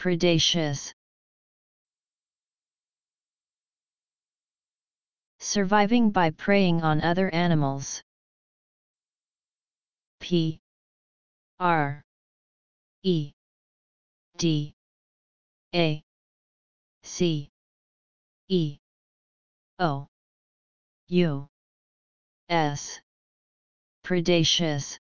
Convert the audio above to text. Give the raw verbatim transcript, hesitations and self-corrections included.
Predaceous. Surviving by preying on other animals. P R E D A C E O U S. Predaceous.